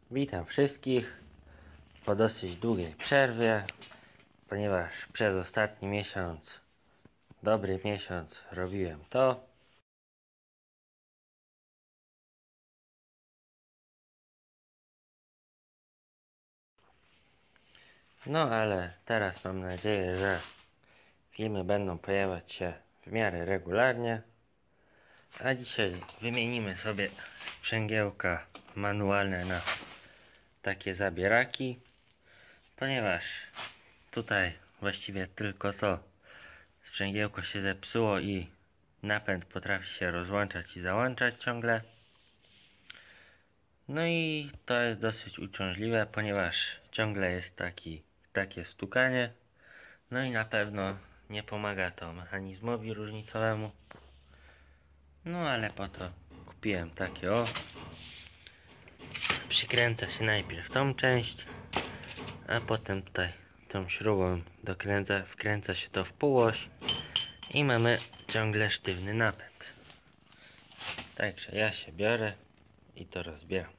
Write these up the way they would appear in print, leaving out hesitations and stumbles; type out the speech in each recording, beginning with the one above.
Witam wszystkich po dosyć długiej przerwie, ponieważ przez ostatni miesiąc, dobry miesiąc, robiłem to. No ale teraz mam nadzieję, że filmy będą pojawiać się w miarę regularnie. A dzisiaj wymienimy sobie sprzęgiełka manualne na takie zabieraki, ponieważ tutaj właściwie tylko to sprzęgiełko się zepsuło i napęd potrafi się rozłączać i załączać ciągle. No i to jest dosyć uciążliwe, ponieważ ciągle jest takie stukanie. No i na pewno nie pomaga to mechanizmowi różnicowemu. No ale po to kupiłem takie o. Przykręca się najpierw tą część, a potem tutaj tą śrubą wkręca się to w półoś i mamy ciągle sztywny napęd. Także ja się biorę i to rozbieram.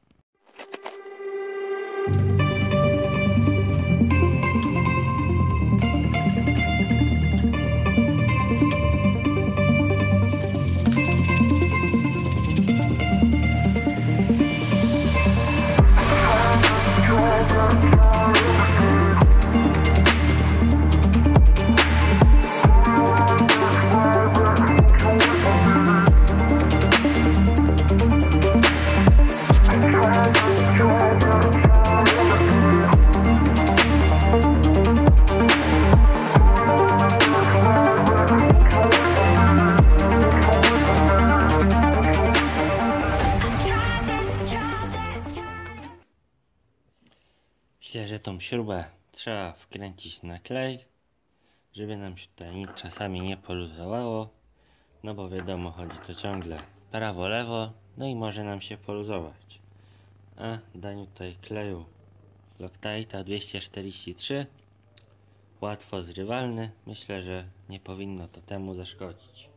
Myślę, że tą śrubę trzeba wkręcić na klej, żeby nam się tutaj nic czasami nie poluzowało. No bo wiadomo, chodzi to ciągle prawo-lewo, no i może nam się poluzować. A daniu tutaj kleju Loctite'a 243, łatwo zrywalny, myślę, że nie powinno to temu zaszkodzić.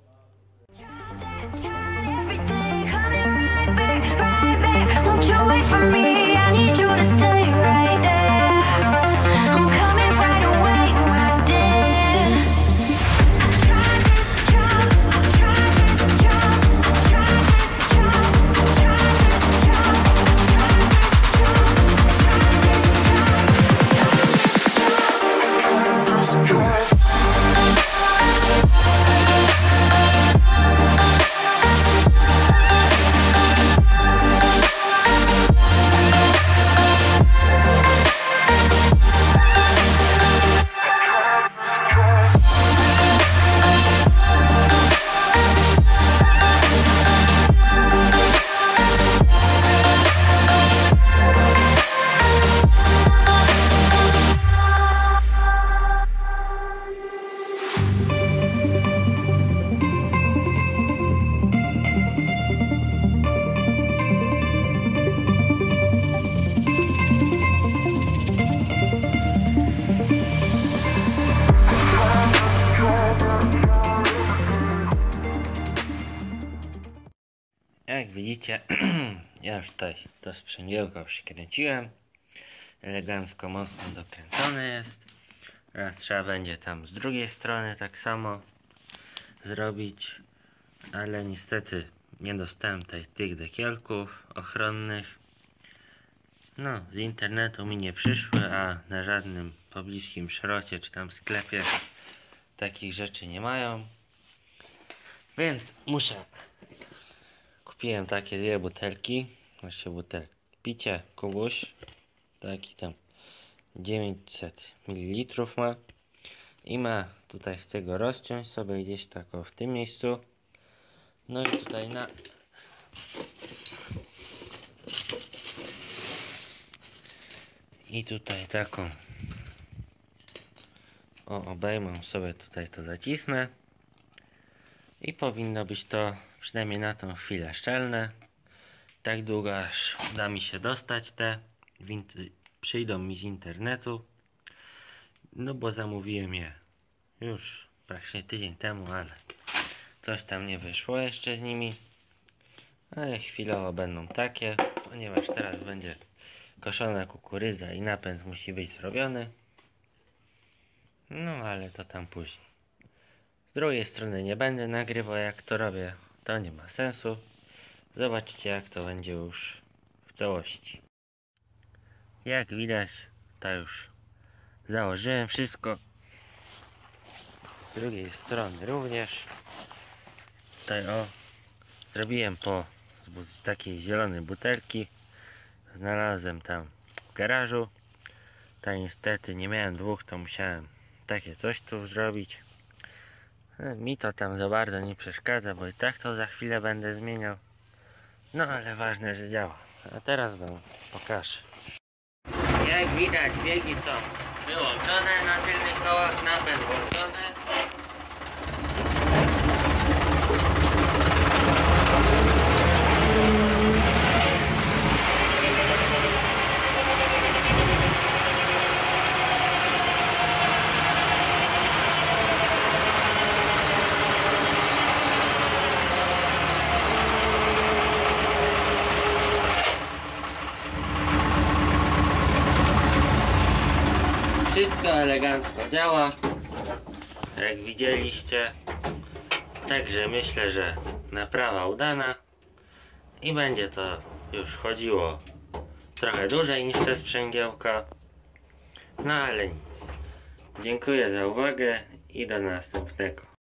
Jak widzicie, ja już tutaj to sprzęgiełko przykręciłem. Elegancko mocno dokręcone jest. Teraz trzeba będzie tam z drugiej strony tak samo zrobić. Ale niestety nie dostałem tutaj tych dekielków ochronnych. No, z internetu mi nie przyszły, a na żadnym pobliskim szrocie czy tam sklepie takich rzeczy nie mają. Więc kupiłem takie dwie butelki, właśnie butelki picie, kubuś, taki tam 900 ml ma i tutaj chcę go rozciąć sobie gdzieś tak w tym miejscu. No i tutaj taką obejmą sobie tutaj to zacisnę i powinno być to przynajmniej na tą chwilę szczelne, tak długo aż uda mi się dostać przyjdą mi z internetu, no bo zamówiłem je już praktycznie tydzień temu, ale coś tam nie wyszło jeszcze z nimi, ale chwilowo będą takie, ponieważ teraz będzie koszona kukurydza i napęd musi być zrobiony. No ale to tam później. Z drugiej strony nie będę nagrywał jak to robię, to nie ma sensu. Zobaczcie jak to będzie już w całości. Jak widać, to już założyłem wszystko. Z drugiej strony również. Tutaj zrobiłem z takiej zielonej butelki. Znalazłem tam w garażu. To niestety nie miałem dwóch, to musiałem takie coś tu zrobić. Mi to tam za bardzo nie przeszkadza, bo i tak to za chwilę będę zmieniał. No ale ważne, że działa. A teraz wam pokażę. Jak widać, biegi są wyłączone na tylnych kołach, napęd włączony. Wszystko elegancko działa, jak widzieliście. Także myślę, że naprawa udana i będzie to już chodziło trochę dłużej niż te sprzęgiełka. No ale nic. Dziękuję za uwagę i do następnego.